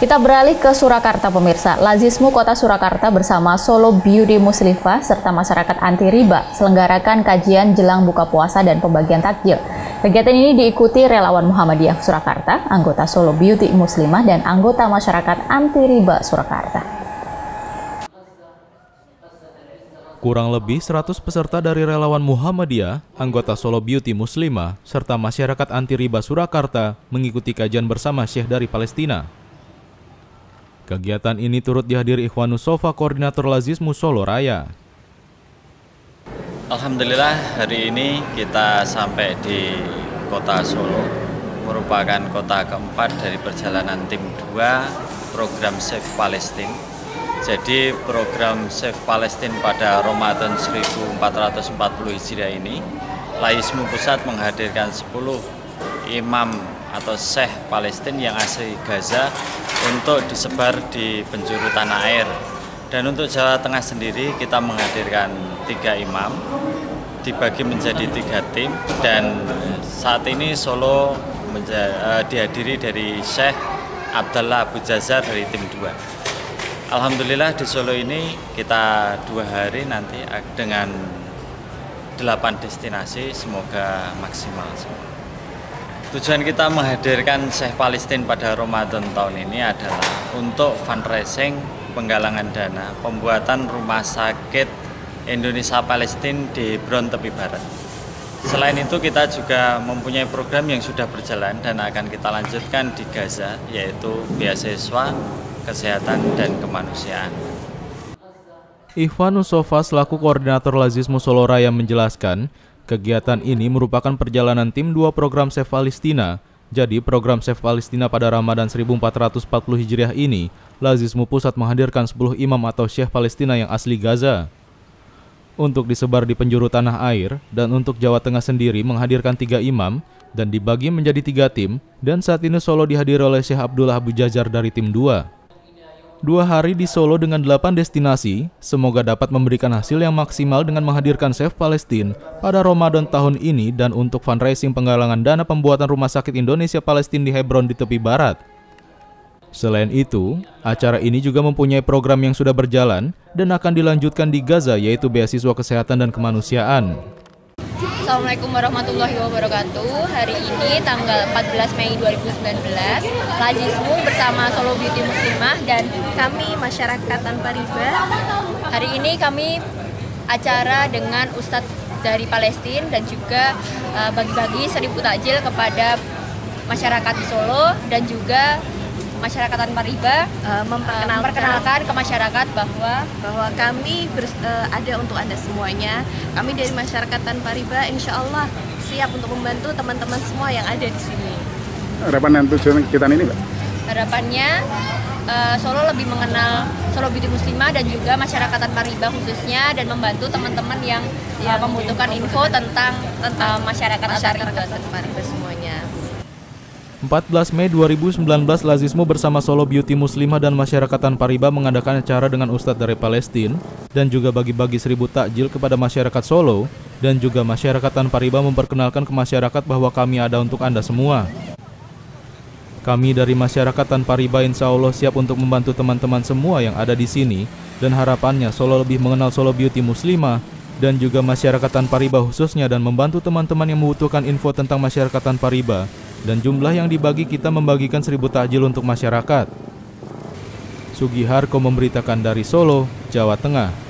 Kita beralih ke Surakarta, pemirsa. Lazismu Kota Surakarta bersama Solo Beauty Muslimah serta masyarakat anti riba selenggarakan kajian jelang buka puasa dan pembagian takjil. Kegiatan ini diikuti relawan Muhammadiyah Surakarta, anggota Solo Beauty Muslimah, dan anggota masyarakat anti riba Surakarta. Kurang lebih 100 peserta dari relawan Muhammadiyah, anggota Solo Beauty Muslimah, serta masyarakat anti riba Surakarta mengikuti kajian bersama Syekh dari Palestina. Kegiatan ini turut dihadiri Ikhwanus Sofa, Koordinator Lazismu Solo Raya. Alhamdulillah hari ini kita sampai di kota Solo, merupakan kota keempat dari perjalanan tim 2 program Save Palestine. Jadi program Save Palestine pada Ramadan 1440 Hijriah ini, Lazismu Pusat menghadirkan 10 imam atau Syekh Palestina yang asli Gaza untuk disebar di penjuru tanah air. Dan untuk Jawa Tengah sendiri kita menghadirkan 3 imam dibagi menjadi 3 tim, dan saat ini Solo dihadiri dari Syekh Abdallah Abu Jazar dari tim 2. Alhamdulillah di Solo ini kita 2 hari nanti dengan 8 destinasi, semoga maksimal semua. Tujuan kita menghadirkan Syekh Palestina pada Ramadan tahun ini adalah untuk fundraising, penggalangan dana, pembuatan rumah sakit Indonesia Palestina di Hebron tepi barat. Selain itu kita juga mempunyai program yang sudah berjalan dan akan kita lanjutkan di Gaza, yaitu beasiswa, kesehatan, dan kemanusiaan. Ikhwanus Sofa selaku Koordinator Lazismu Solo Raya menjelaskan, kegiatan ini merupakan perjalanan tim 2 program Save Palestina. Jadi program Save Palestina pada Ramadan 1440 Hijriah ini, Lazismu Pusat menghadirkan 10 imam atau Syekh Palestina yang asli Gaza untuk disebar di penjuru tanah air, dan untuk Jawa Tengah sendiri menghadirkan 3 imam dan dibagi menjadi 3 tim, dan saat ini Solo dihadiri oleh Syekh Abdullah Abu Jazar dari tim 2. 2 hari di Solo dengan 8 destinasi, semoga dapat memberikan hasil yang maksimal dengan menghadirkan Save Palestine pada Ramadan tahun ini dan untuk fundraising penggalangan dana pembuatan rumah sakit Indonesia Palestina di Hebron di tepi barat. Selain itu, acara ini juga mempunyai program yang sudah berjalan dan akan dilanjutkan di Gaza, yaitu beasiswa kesehatan dan kemanusiaan. Assalamualaikum warahmatullahi wabarakatuh. Hari ini tanggal 14 Mei 2019, Lazismu bersama Solo Beauty Muslimah dan kami masyarakat tanpa riba. Hari ini kami acara dengan Ustadz dari Palestina dan juga bagi-bagi 1000 takjil kepada masyarakat di Solo dan juga masyarakat tanpa riba, memperkenalkan ke masyarakat bahwa kami ada untuk Anda semuanya. Kami dari masyarakat tanpa riba, insya Allah siap untuk membantu teman-teman semua yang ada di sini. Harapan dan tujuan kegiatan ini, Mbak? Harapannya Solo lebih mengenal Solo Beauty Muslimah dan juga masyarakat tanpa riba khususnya, dan membantu teman-teman yang membutuhkan info tentang masyarakat tanpa riba semuanya. 14 Mei 2019, Lazismu bersama Solo Beauty Muslimah dan masyarakat tanpa riba mengadakan acara dengan Ustadz dari Palestina dan juga bagi-bagi 1000 takjil kepada masyarakat Solo, dan juga masyarakat tanpa riba memperkenalkan ke masyarakat bahwa kami ada untuk Anda semua. Kami dari masyarakat tanpa riba insya Allah siap untuk membantu teman-teman semua yang ada di sini, dan harapannya Solo lebih mengenal Solo Beauty Muslimah dan juga masyarakat tanpa riba khususnya, dan membantu teman-teman yang membutuhkan info tentang masyarakat tanpa riba. Dan jumlah yang dibagi kita membagikan 1000 takjil untuk masyarakat. Sugiharko memberitakan dari Solo, Jawa Tengah.